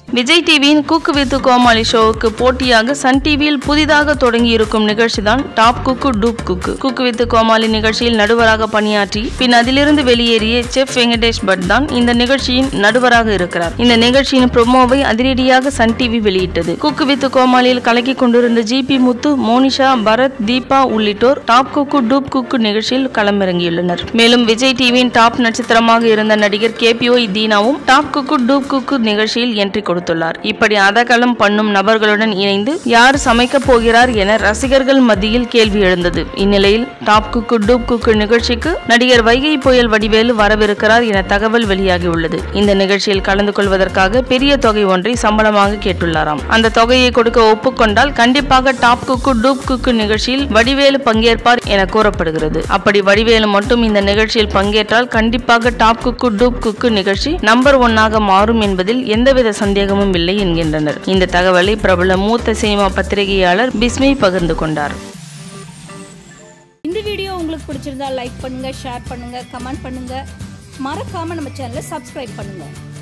விஜய் டிவியின் குக்கு வித் கோமாளி ஷோவுக்கு போட்டியாக சன் டிவியில் புதிதாக தொடங்கி இருக்கும் நிகழ்ச்சி தான் top cook dupe cook. Cook with Comali நிகழ்ச்சியில் நடுவராக பணியாற்றி பின் அதிலிருந்து வெளியேறிய செஃப் வெங்கடேஷ் பட் தான் இந்த நிகழ்ச்சியின் நடுவராக இருக்கிறார். இந்த நிகழ்ச்சியின் ப்ரோமோவை அதிரடியாக சன் டிவி வெளியிட்டது. குக்கு வித் கோமாளியில் கலக்கி கொண்டிருந்த ஜிபி முத்து, மோனிஷா, பரத், தீபா உள்ளிட்டோர் டாப் குக்கு டூப் குக்கு நிகழ்ச்சியில் களமிறங்கியுள்ளனர். மேலும் விஜய் டிவியின் டாப் நட்சத்திரமாக இருந்த நடிகர் கேபிஓ தீனாவும் டாப் குக்கு டூப் குக்கு நிகழ்ச்சியில் என்ட்ரி கொடுத்துள்ளார். இப்படி அதகலம் பண்ணும் நபர்களுடன் இணைந்து யார் சமைக்க போகிறார் என ரசிகர்கள் மத்தியில் கேள்வி எழுந்தது. இந்நிலையில் டாப் குக்கு டூப் குக்கு நிகழ்ச்சிக்கு நடிகர் வைகை புயல் வடிவேலு வரவிருக்கிறார் என தகவல் வெளியாகியுள்ளது. இந்த நிகழ்ச்சியில் கலந்து கொள்வதற்காக பெரிய தொகை ஒன்றை சம்பளமாக கேட்டுள்ளாராம். அந்த தொகையை கொடுக்க ஒப்புக்கொண்டால் கண்டிப்பாக டாப் குக்கு டூப் குக்கு நிகழ்ச்சியில் வடிவேலு பங்கேற்பார் என கூறப்படுகிறது. அப்படி வடிவேலு மட்டும் இந்த நிகழ்ச்சியில் பங்கேற்றால் கண்டிப்பாக டாப் குக்கு டூப் குக்கு நிகழ்ச்சி நம்பர் 1 மாறும் என்பதில் எந்தவித சந்தேகமும் இல்லை என்கின்றனர். இந்த தகவலை பிரபல மூத்த சினிமா பத்திரிகையாளர் பிஸ்மி பகிர்ந்து கொண்டார். இந்த வீடியோ உங்களுக்கு பிடிச்சிருந்தா லைக் பண்ணுங்க, ஷேர் பண்ணுங்க, கமெண்ட் பண்ணுங்க. மறக்காம நம்ம சேனலை சப்ஸ்கிரைப் பண்ணுங்க.